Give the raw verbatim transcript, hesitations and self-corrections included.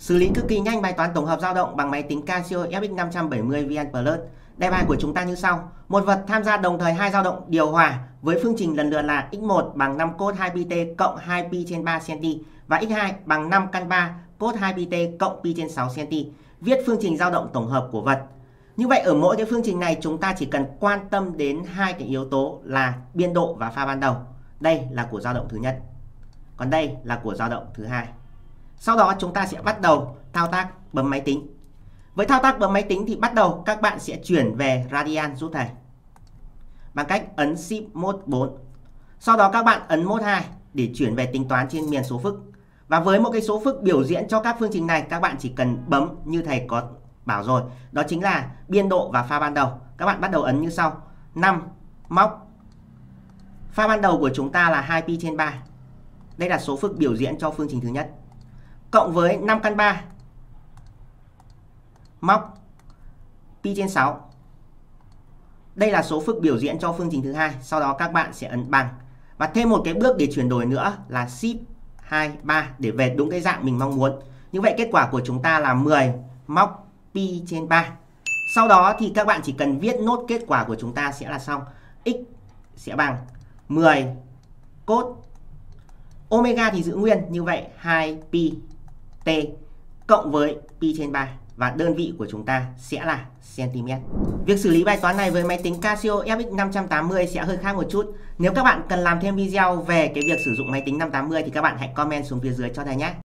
Xử lý cực kỳ nhanh bài toán tổng hợp dao động bằng máy tính Casio F X năm bảy mươi V N Plus. Đề bài của chúng ta như sau. Một vật tham gia đồng thời hai dao động điều hòa với phương trình lần lượt là x một bằng năm cos hai pi t cộng hai pi trên ba cm và x hai bằng năm căn ba cos hai pi t cộng pi trên sáu cm. Viết phương trình dao động tổng hợp của vật. Như vậy ở mỗi cái phương trình này chúng ta chỉ cần quan tâm đến hai cái yếu tố là biên độ và pha ban đầu. Đây là của dao động thứ nhất. Còn đây là của dao động thứ hai. Sau đó chúng ta sẽ bắt đầu thao tác bấm máy tính. Với thao tác bấm máy tính thì bắt đầu các bạn sẽ chuyển về radian giúp thầy bằng cách ấn Shift mode bốn. Sau đó các bạn ấn mode hai để chuyển về tính toán trên miền số phức. Và với một cái số phức biểu diễn cho các phương trình này, các bạn chỉ cần bấm như thầy có bảo rồi, đó chính là biên độ và pha ban đầu. Các bạn bắt đầu ấn như sau. năm móc. Pha ban đầu của chúng ta là hai pi trên ba. Đây là số phức biểu diễn cho phương trình thứ nhất. Cộng với năm căn ba móc pi trên sáu. Đây là số phức biểu diễn cho phương trình thứ hai. Sau đó các bạn sẽ ấn bằng. Và thêm một cái bước để chuyển đổi nữa là Shift hai ba để về đúng cái dạng mình mong muốn. Như vậy kết quả của chúng ta là mười móc pi trên ba. Sau đó thì các bạn chỉ cần viết nốt kết quả của chúng ta sẽ là xong. X sẽ bằng mười cos omega thì giữ nguyên, như vậy hai pi t cộng với pi trên ba và đơn vị của chúng ta sẽ là cm. Việc xử lý bài toán này với máy tính Casio F X năm tám mươi sẽ hơi khác một chút. Nếu các bạn cần làm thêm video về cái việc sử dụng máy tính năm tám mươi thì các bạn hãy comment xuống phía dưới cho thầy nhé.